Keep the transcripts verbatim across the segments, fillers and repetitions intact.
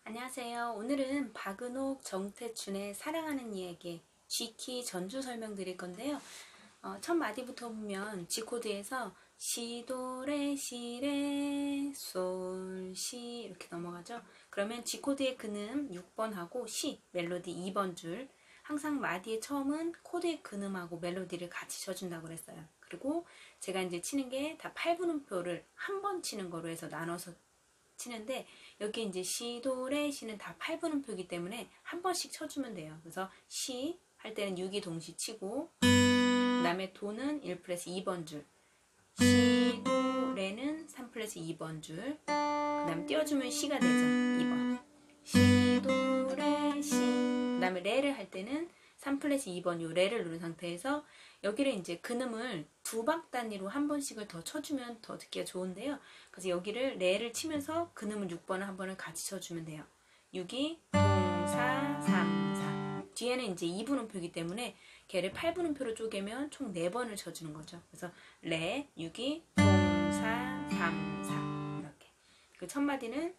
안녕하세요. 오늘은 박은옥, 정태춘의 사랑하는 이야기 G키 전주 설명드릴 건데요. 어, 첫 마디부터 보면 G코드에서 시, 도, 레, 시, 레, 솔, 시 이렇게 넘어가죠. 그러면 G코드의 근음 육 번하고 시, 멜로디 이 번 줄, 항상 마디의 처음은 코드의 근음하고 멜로디를 같이 쳐준다고 그랬어요. 그리고 제가 이제 치는 게 다 팔 분음표를 한 번 치는 거로 해서 나눠서 치는데, 여기 이제 시, 도, 레, 시는 다 팔 분음표이기 때문에 한 번씩 쳐주면 돼요. 그래서 시 할 때는 육이 동시 치고, 그 다음에 도는 일 플러스 이 번 줄, 시, 도, 레는 삼 플러스 이 번 줄, 그 다음에 띄워주면 시가 되죠. 이 번 시, 도, 레, 시. 그 다음에 레를 할 때는 삼 플러스 이 번 요 레를 누른 상태에서 여기를 이제 근음을 두 박 단위로 한 번씩을 더 쳐주면 더 듣기가 좋은데요. 그래서 여기를 레를 치면서 근음을 육 번을 한 번을 같이 쳐주면 돼요. 육이 동, 사, 삼, 사. 뒤에는 이제 이 분음표이기 때문에 걔를 팔 분음표로 쪼개면 총 네 번을 쳐주는 거죠. 그래서 레, 육이 동, 사, 삼, 사 이렇게. 그 첫 마디는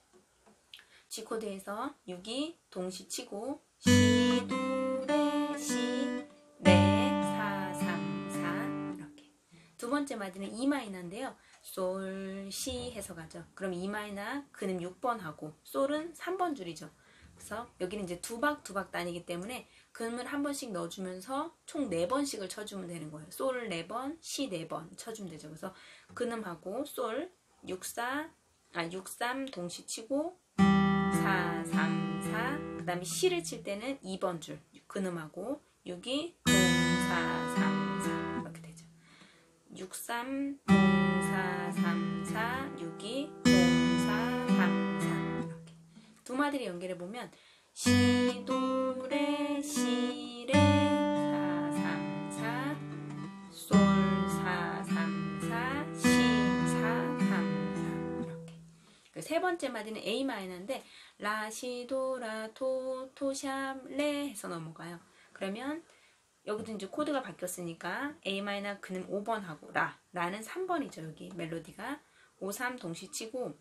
G코드에서 육이 동시 치고 시, 도, 레, 시, 레, 사, 삼, 사 이렇게. 두 번째 마디는 E 마이너인데요. 솔, 시 해서 가죠. 그럼 E 마이너 근음 육 번 하고 솔은 삼 번 줄이죠. 그래서 여기는 이제 두 박 두 박 단위이기 때문에 근음을 한 번씩 넣어주면서 총 네 번씩을 쳐주면 되는 거예요. 솔 네 번, 시 네 번 쳐주면 되죠. 그래서 근음하고 솔 육, 사, 아 육, 삼 동시 치고 사, 삼, 사. 그 다음에 시를 칠 때는 이 번 줄 근음하고 육이 동, 사, 삼, 사 이렇게 되죠. 육, 삼, 동, 사, 삼, 사, 육이 동, 사, 삼, 사 이렇게. 두 마디를 연결해보면 시, 도, 레, 시, 레, 사, 삼, 사, 솔, 사, 삼, 사, 시, 사, 삼, 사 이렇게. 그 세 번째 마디는 A 마이너인데 라, 시, 도, 라, 토, 토, 샵, 레 해서 넘어가요. 그러면 여기도 이제 코드가 바뀌었으니까 A 마이너 근음 오 번 하고 라, 라는 삼 번이죠. 여기 멜로디가 오, 삼 동시 치고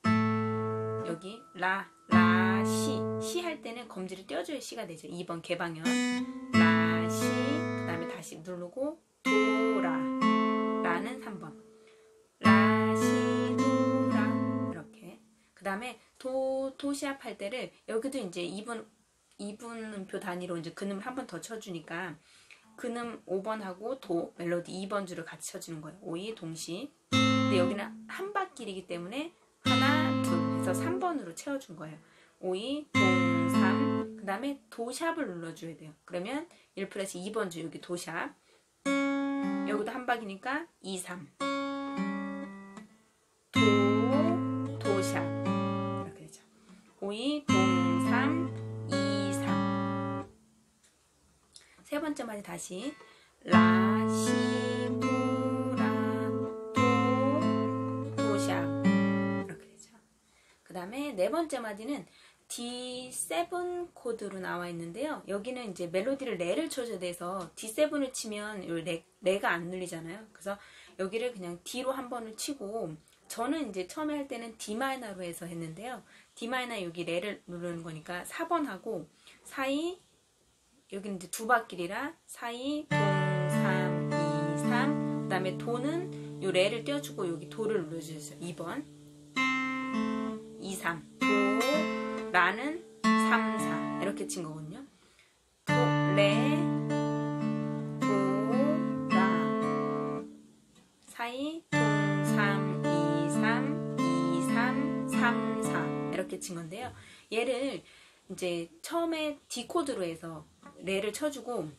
여기 라, 라, 시, 시 할 때는 검지를 떼어줘야 시가 되죠. 이 번 개방현 라, 시, 그 다음에 다시 누르고 도, 라, 라는 삼 번 라, 시, 도, 라 이렇게. 그 다음에 도, 도, 시합 할 때를 여기도 이제 이 분, 이 분음표 단위로 이제 근음을 한 번 더 쳐주니까 근음 오 번 하고 도, 멜로디 이 번 줄을 같이 쳐주는 거예요. 오, 이 동시. 근데 여기는 한 바퀴이기 때문에 하나, 둘 해서 삼 번으로 채워준 거예요. 오, 이, 동, 삼. 그 다음에 도샵을 눌러줘야 돼요. 그러면 일 플러스 이 번 줄 여기 도샵. 여기도 한 박이니까 이, 삼. 도, 도샵. 이렇게 되죠. 오, 이, 동, 삼, 이, 삼. 세 번째 마디 다시 라, 시, 도, 라, 도, 도샵 이렇게 되죠. 그 다음에 네 번째 마디는 디 세븐 코드로 나와 있는데요. 여기는 이제 멜로디를 레를 쳐줘야 돼서 디 세븐을 치면 레, 레가 안 눌리잖아요. 그래서 여기를 그냥 D로 한 번을 치고, 저는 이제 처음에 할 때는 D 마이너로 해서 했는데요. D 마이너 여기 레를 누르는 거니까 사 번 하고 사이 여기는 이제 두 바퀴라 사이, 동, 삼, 이, 삼. 그 다음에 도는 요 레를 떼어주고 여기 도를 눌러주세요. 이 번 이, 삼 도, 라는 삼, 사 이렇게 친 거거든요. 도, 레, 도, 라 사이, 동, 삼, 이, 삼, 이, 삼, 삼, 사 이렇게 친 건데요. 얘를 이제 처음에 D 코드로 해서 레를 쳐주고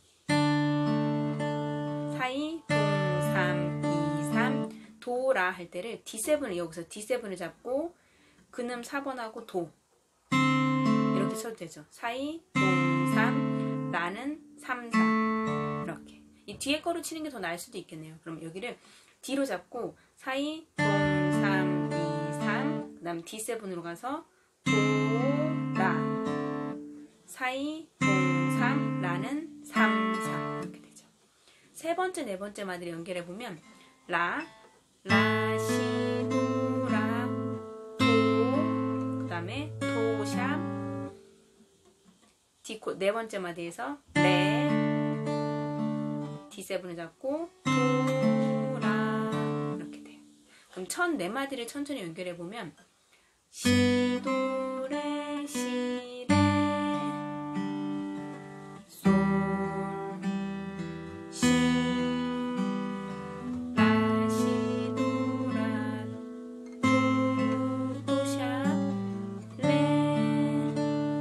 사이, 동, 삼, 이, 삼 도, 라 할 때를 디 세븐을 여기서 디 세븐을 잡고 근음 사 번 하고 도 이렇게 쳐도 되죠. 사이, 동, 삼, 라는 삼, 사 이렇게. 이 뒤에 거로 치는 게 더 나을 수도 있겠네요. 그럼 여기를 D로 잡고 사이, 동, 삼, 이, 삼 그 다음 디 세븐으로 가서 도, 라 사이, 동, 삼, 라는 삼, 사 이렇게 되죠. 세 번째, 네 번째 마디를 연결해보면 라, 라, 시, 도, 라, 도 그 다음에 도샵, D 코 네 번째 마디에서 레 디 세븐을 잡고 도, 라 이렇게 돼요. 그럼 첫 네 마디를 천천히 연결해 보면 시, 도, 레, 시, 레, 솔, 시, 라, 시, 도, 라, 도, 도, 샵, 레,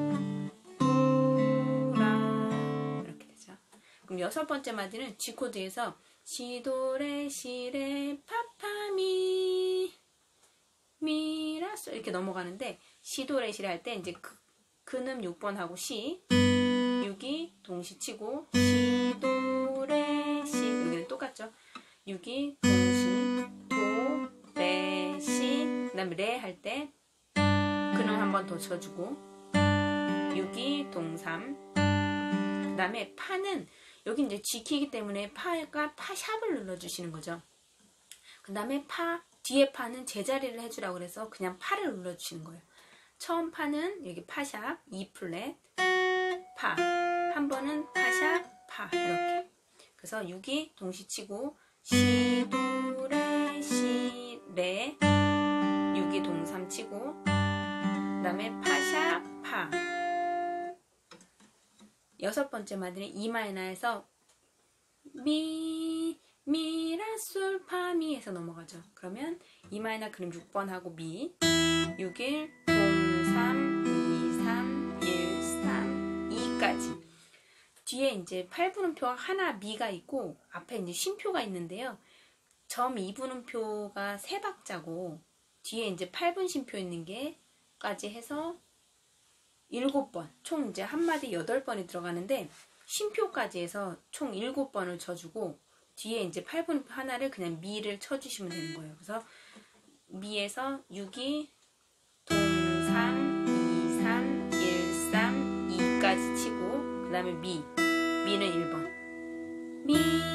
도, 라 이렇게 되죠. 그럼 여섯 번째 마디는 G 코드에서 시, 도, 레, 시, 레, 파, 파, 미, 미, 라, 솔 이렇게 넘어가는데 시, 도, 레, 시, 레 할 때 이제 그, 근음 육 번 하고 시, 육이 동시 치고 시, 도, 레, 시 여기는 똑같죠. 육이 동시, 도, 레, 시 그 다음에 레 할 때 근음 한 번 더 쳐주고 육이 동삼 그 다음에 파는 여기 이제 G키이기 때문에 파가 파샵을 눌러주시는 거죠. 그 다음에 파, 뒤에 파는 제자리를 해주라고 그래서 그냥 파를 눌러주시는 거예요. 처음 파는 여기 파샵, E 플랫, 파. 한 번은 파샵, 파. 이렇게. 그래서 육이 동시 치고 시, 도, 레, 시, 레. 육이 동삼 치고 그 다음에 파샵, 파. 여섯 번째 마디는 E 마이너에서 미, 미, 라, 솔, 파, 미 해서 넘어가죠. 그러면 E 마이너 그럼 육 번 하고 미, 육, 일, 공, 삼, 이, 삼, 일, 삼, 이까지. 뒤에 이제 팔 분음표가 하나 미가 있고 앞에 이제 쉼표가 있는데요. 점 이 분음표가 세 박자고 뒤에 이제 팔 분 쉼표 있는 게까지 해서 일곱 번, 총 이제 한 마디 여덟 번이 들어가는데 쉼표까지 해서 총 일곱 번을 쳐주고 뒤에 이제 팔 분음표 하나를 그냥 미를 쳐주시면 되는 거예요. 그래서 미에서 육이 동삼, 이, 삼, 일, 삼, 이까지 치고 그 다음에 미, 미는 일 번 미,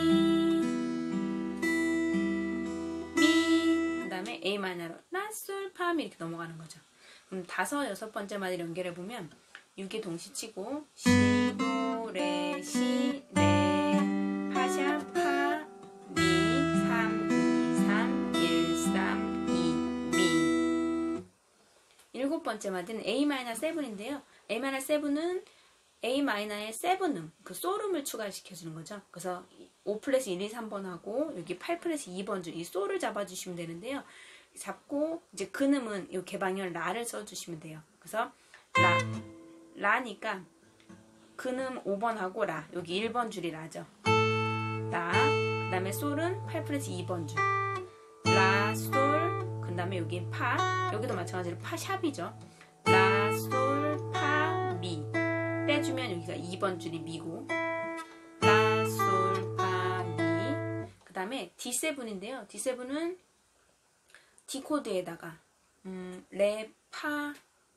미, 그 다음에 A 마이너로 라, 솔, 파, 미 이렇게 넘어가는 거죠. 그럼 다섯, 여섯 번째 마디를 연결해 보면 육이 동시 치고 시, 도, 레, 시, 레, 파, 샵, 파, 미, 삼, 이, 삼, 일, 삼, 이, 미. 일곱 번째 마디는 A 마이너 칠인데요. A 마이너 칠은 A 마이너의 세븐음, 그 솔음을 추가시켜주는 거죠. 그래서 오 플랫 일, 이, 삼 번 하고 여기 팔 플랫 이 번 줄 이 솔을 잡아주시면 되는데요. 잡고 이제 근음은 이 개방열 라를 써주시면 돼요. 그래서 라, 라니까 근음 오 번 하고 라, 여기 일 번 줄이 라죠. 라, 그 다음에 솔은 팔 플랫 이 번 줄, 라, 솔, 그 다음에 여기 파, 여기도 마찬가지로 파 샵이죠. 라, 솔, 파, 미 빼주면 여기가 이 번 줄이 미고 라, 솔, 파, 미. 그 다음에 디 세븐인데요. 디 세븐은 D 코드에다가 음, 레, 파,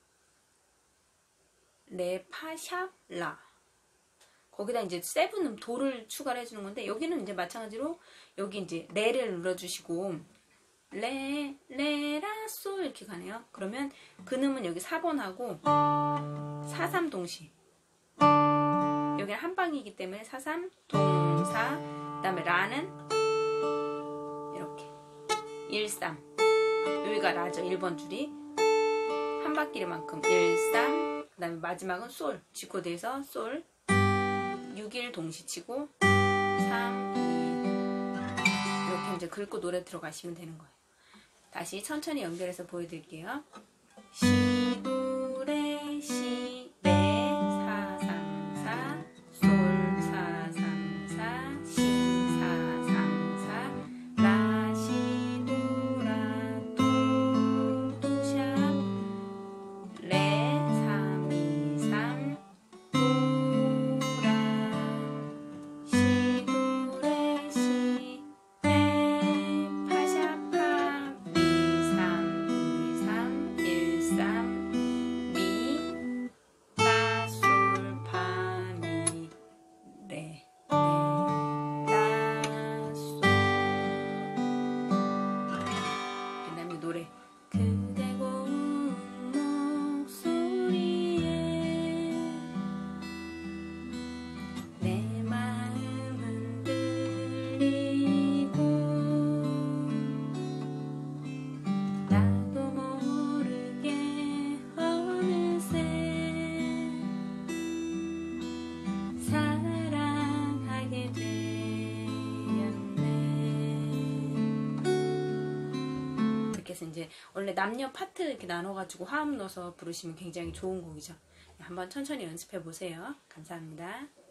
레, 파, 샵, 라. 거기다 이제 세븐음 도를 추가를 해주는 건데 여기는 이제 마찬가지로 여기 이제 레를 눌러주시고 레, 레, 라, 솔 이렇게 가네요. 그러면 근음은 여기 사 번 하고 사, 삼 동시. 여기는 한 방이기 때문에 사, 삼, 동사. 그 다음에 라는 이렇게 일, 삼. 여기가 라죠. 일 번 줄이 한 바퀴만큼 일, 삼. 그 다음에 마지막은 솔. G 코드에서 솔. 육, 일 동시 치고 삼, 이 이렇게 이제 긁고 노래 들어가시면 되는 거예요. 다시 천천히 연결해서 보여드릴게요. 시, 도, 레, 시, 레, 사, 삼, 사, 솔, 사, 삼, 사, 시, 사, 삼, 사, 라, 시, 도, 라, 도, 도, 샵, 레, 삼, 이, 삼, 도, 라, 시, 도, 레, 시, 레, 파, 샵, 파, 미, 삼, 이, 삼, 일, 삼, 그래서 이제 원래 남녀 파트 이렇게 나눠가지고 화음 넣어서 부르시면 굉장히 좋은 곡이죠. 한번 천천히 연습해 보세요. 감사합니다.